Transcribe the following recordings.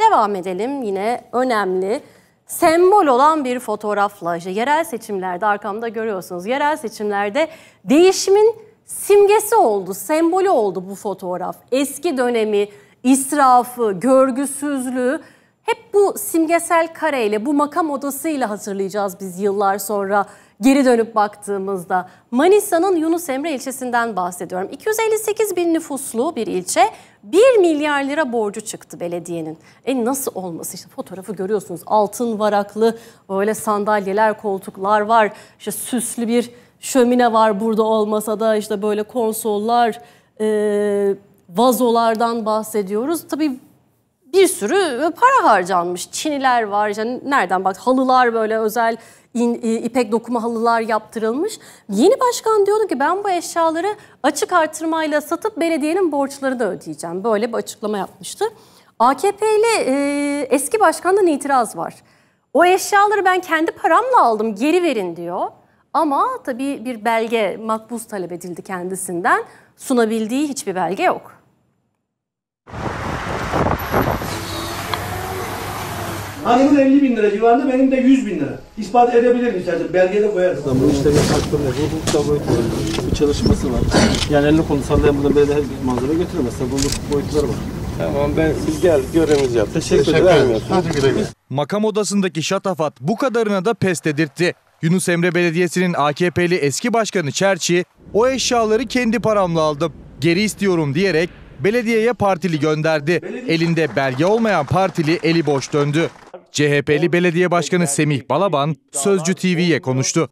Devam edelim yine önemli, sembol olan bir fotoğrafla. İşte yerel seçimlerde, arkamda görüyorsunuz, yerel seçimlerde değişimin simgesi oldu, sembolü oldu bu fotoğraf. Eski dönemi, israfı, görgüsüzlüğü hep bu simgesel kareyle, bu makam odasıyla hatırlayacağız biz yıllar sonra geri dönüp baktığımızda. Manisa'nın Yunus Emre ilçesinden bahsediyorum. 258 bin nüfuslu bir ilçe, 1 milyar lira borcu çıktı belediyenin. Nasıl olması, işte fotoğrafı görüyorsunuz, altın varaklı böyle sandalyeler, koltuklar var, işte süslü bir şömine var burada olmasa da, işte böyle konsollar, vazolardan bahsediyoruz. Tabii bir sürü para harcanmış. Çiniler var, işte nereden bak, halılar, böyle özel ipek dokuma halılar yaptırılmış. Yeni başkan diyordu ki ben bu eşyaları açık artırmayla satıp belediyenin borçlarını ödeyeceğim. Böyle bir açıklama yapmıştı. AKP'li eski başkandan itiraz var. O eşyaları ben kendi paramla aldım, geri verin diyor. Ama tabii bir belge, makbuz talep edildi kendisinden. Sunabildiği hiçbir belge yok. Hanımın 50 bin lira civarında, benim de 100 bin lira. İspat edebilir miyiz? Belgede koyarız. Bu işlemin hakkında hukukta bir çalışması var. Yani elini kolunu sallayan burada böyle bir manzara götüremez. Bunun boyutları var. Tamam, biz gel görevimizi yap. Teşekkür ederim. Makam odasındaki şatafat bu kadarına da pes dedirtti. Yunus Emre Belediyesi'nin AKP'li eski başkanı Çerçi, o eşyaları kendi paramla aldım, geri istiyorum diyerek belediyeye partili gönderdi. Elinde belge olmayan partili eli boş döndü. CHP'li belediye başkanı Semih Balaban Sözcü TV'ye konuştu.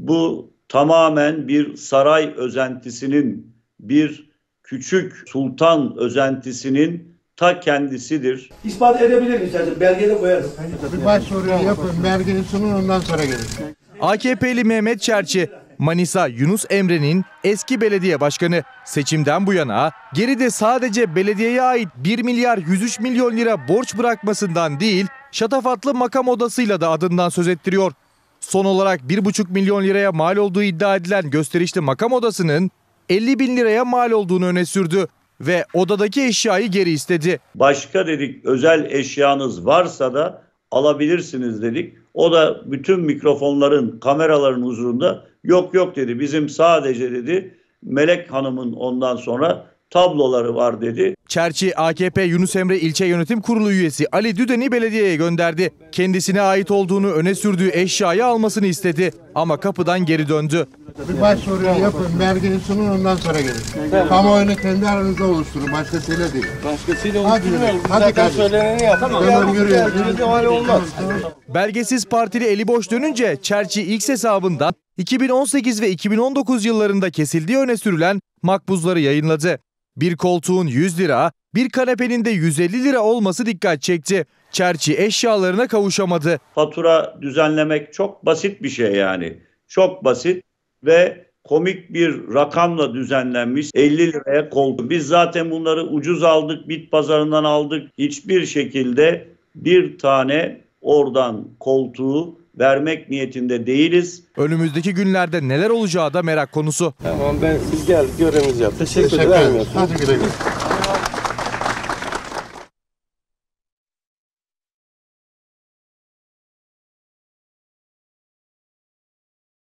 Bu tamamen bir saray özentisinin, bir küçük sultan özentisinin ta kendisidir. İspat edebilir miyiz? Belgede koyarız. Bir başvuru yapın, belgeyi sunun, ondan sonra gelin. AKP'li Mehmet Çerçi, Manisa Yunus Emre'nin eski belediye başkanı. Seçimden bu yana geride sadece belediyeye ait 1 milyar 103 milyon lira borç bırakmasından değil, şatafatlı makam odasıyla da adından söz ettiriyor. Son olarak 1,5 milyon liraya mal olduğu iddia edilen gösterişli makam odasının 50 bin liraya mal olduğunu öne sürdü ve odadaki eşyayı geri istedi. Başka dedik, özel eşyanız varsa da alabilirsiniz dedik. O da bütün mikrofonların, kameraların huzurunda yok dedi. Bizim sadece dedi Melek Hanım'ın ondan sonra tabloları var dedi. Çerçi, AKP Yunus Emre İlçe Yönetim Kurulu üyesi Ali Düden'i belediyeye gönderdi. Kendisine ait olduğunu öne sürdüğü eşyayı almasını istedi ama kapıdan geri döndü. Bir başvuru yapın, belgeyi sunun, ondan sonra gelin. Kamuoyunu kendi aranızda oluşturun, başkasıyla değil. Başkasıyla oluşturmayalım. Hadi zaten söyleneni yaptık. Tamam, yürüyelim. Olmaz. Belgesiz partili eli boş dönünce Çerçi X hesabından 2018 ve 2019 yıllarında kesildiği öne sürülen makbuzları yayınladı. Bir koltuğun 100 lira, bir kanepenin de 150 lira olması dikkat çekti. Çerçi eşyalarına kavuşamadı. Fatura düzenlemek çok basit bir şey yani. Çok basit ve komik bir rakamla düzenlenmiş 50 liraya koltuk. Biz zaten bunları ucuz aldık, bit pazarından aldık. Hiçbir şekilde bir tane oradan koltuğu vermek niyetinde değiliz. Önümüzdeki günlerde neler olacağı da merak konusu. Tamam, biz gel görevimizi yap. Teşekkür ederim. Hadi güle güle.